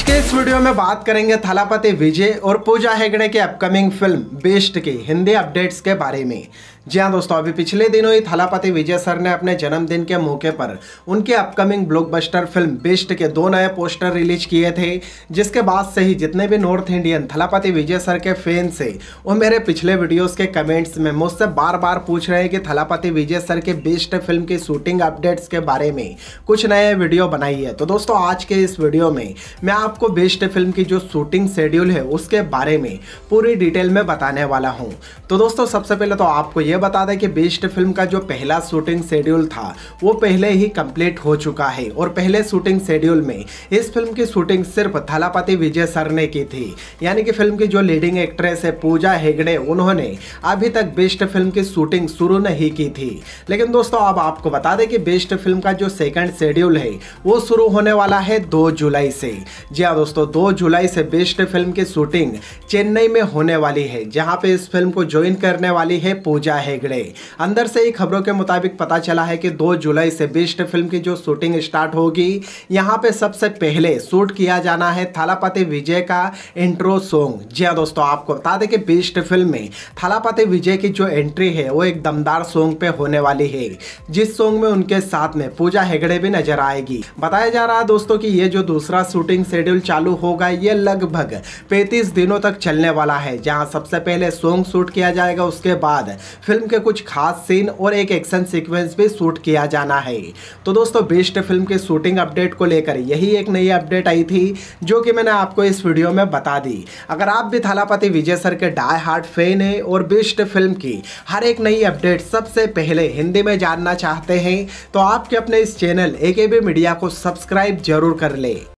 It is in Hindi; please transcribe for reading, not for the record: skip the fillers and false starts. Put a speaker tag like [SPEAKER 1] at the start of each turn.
[SPEAKER 1] आज के इस वीडियो में बात करेंगे थलापति विजय और पूजा हेगड़े की अपकमिंग फिल्म बेस्ट की हिंदी अपडेट्स के बारे में। जी हाँ दोस्तों, अभी पिछले दिनों ही थलापति विजय सर ने अपने जन्मदिन के मौके पर उनके अपकमिंग ब्लॉकबस्टर फिल्म बेस्ट के 2 नए पोस्टर रिलीज किए थे, जिसके बाद से ही जितने भी north Indian Thalapathy Vijay sir के फैंस है वो मेरे पिछले वीडियोस के कमेंट्स में मुझसे बार बार पूछ रहे हैं कि थलापति विजय सर के बेस्ट फिल्म की शूटिंग अपडेट्स के बारे में कुछ नए वीडियो बनाई है। तो दोस्तों आज के इस वीडियो में मैं आपको बेस्ट फिल्म की जो शूटिंग शेड्यूल है उसके बारे में पूरी डिटेल में बताने वाला हूँ। तो दोस्तों सबसे पहले तो आपको ये बता दें कि बेस्ट फिल्म का जो पहला शूटिंग शेड्यूल था वो पहले ही कंप्लीट हो चुका है और पहले शूटिंग शेड्यूल में इस फिल्म की शूटिंग सिर्फ थलापति विजय सर ने की थी, यानी कि फिल्म की जो लीडिंग एक्ट्रेस है पूजा हेगड़े, उन्होंने अभी तक बेस्ट फिल्म की शूटिंग शुरू नहीं की थी। लेकिन दोस्तों अब आपको बता दें कि बेस्ट फिल्म का जो सेकंड शेड्यूल है वो शुरू होने वाला है 2 जुलाई से। जी हाँ दोस्तों, 2 जुलाई से बेस्ट फिल्म की शूटिंग चेन्नई में होने वाली है, जहां पे इस फिल्म को ज्वाइन करने वाली है पूजा हेगड़े। अंदर से ही खबरों के मुताबिक पता चला है कि 2 जुलाई से बेस्ट फिल्म की जो शूटिंग स्टार्ट होगी, यहां पे सबसे पहले शूट किया जाना है थलापति विजय का इंट्रो सॉन्ग। जी हाँ दोस्तों, आपको बता दें कि बेस्ट फिल्म में थलापति विजय की जो एंट्री है वो एक दमदार सॉन्ग पे होने वाली है, जिस सॉन्ग में उनके साथ में पूजा हेगड़े भी नजर आएगी। बताया जा रहा है दोस्तों कि ये जो दूसरा शूटिंग शेड्यूल चालू होगा ये लगभग 35 दिनों तक चलने वाला है, जहां सबसे पहले सॉन्ग शूट किया जाएगा, उसके बाद फिल्म के कुछ खास सीन और एक एक्शन सीक्वेंस भी शूट किया जाना है। तो दोस्तों बेस्ट फिल्म के शूटिंग अपडेट को लेकर यही एक नई अपडेट आई थी जो कि मैंने आपको इस वीडियो में बता दी। अगर आप भी थलापति विजय सर के डाई हार्ट फैन हैं और बेस्ट फिल्म की हर एक नई अपडेट सबसे पहले हिंदी में जानना चाहते हैं तो आपके अपने इस चैनल AKB मीडिया को सब्सक्राइब जरूर कर ले।